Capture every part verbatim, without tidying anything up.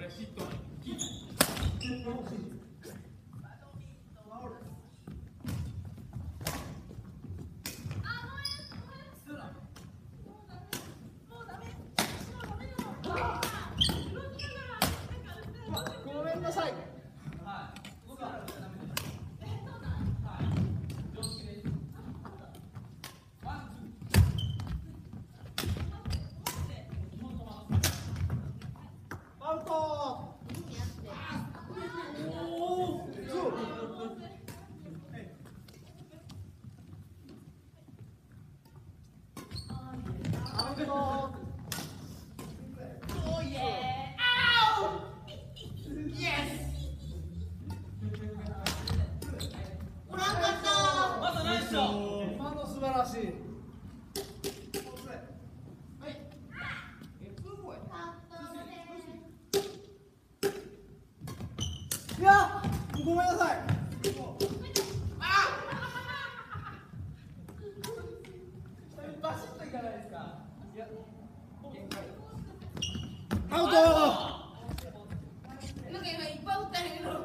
ごめんなさい。アウト。今の素晴らしい。いや、ごめんなさい。バシッといかないですか。アウト。 なんか今いっぱい打ったんやけど。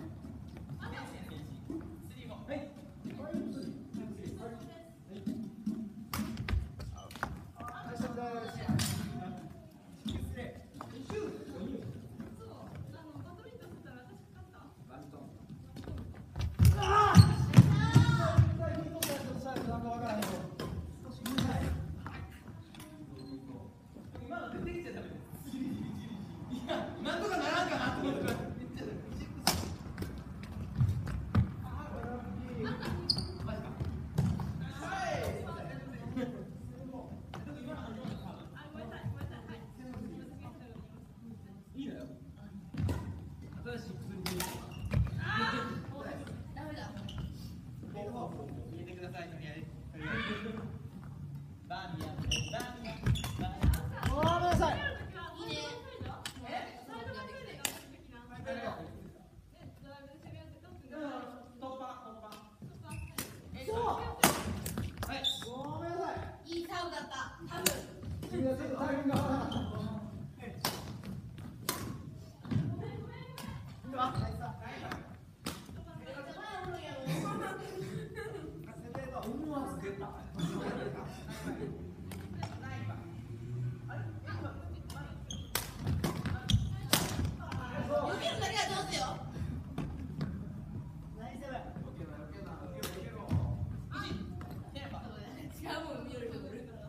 なんとかならんかなと思って。 いいサウだった。多分。 君はちょっとタイミングが合わなかった。思わず出た。 避けるだけは上手よ。違うもん見よる人もいるから。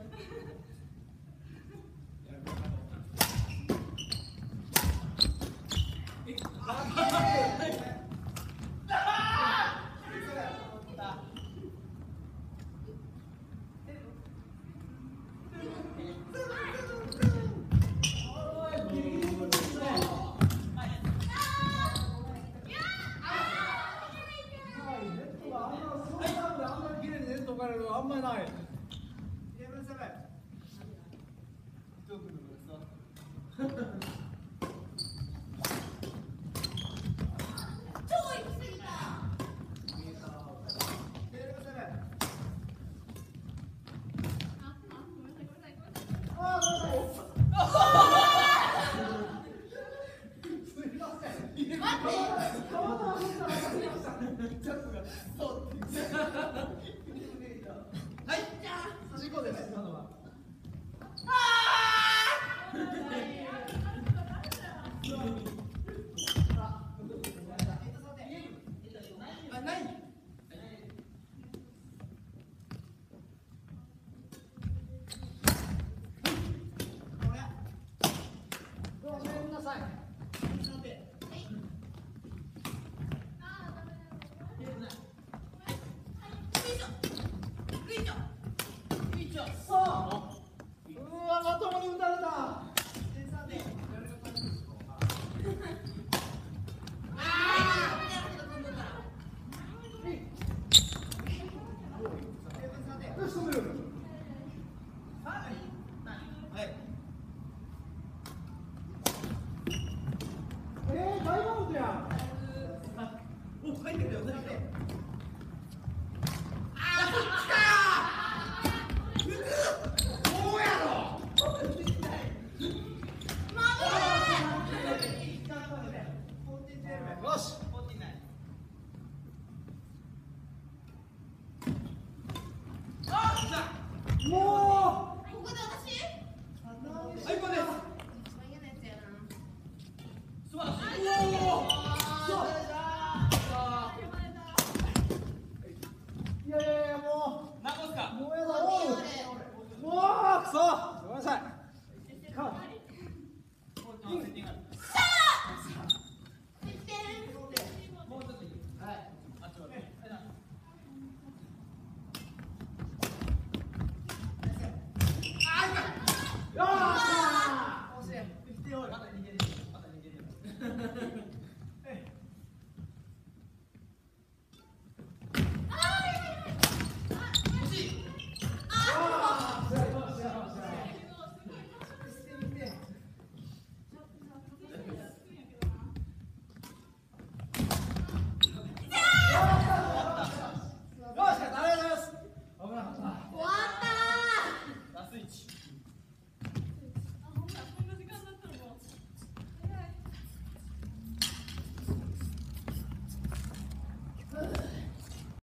あんまりない。事故です。今のは。 あ、ない。 ごめんなさい。 クイズ。クイズ。 そう。 ンディング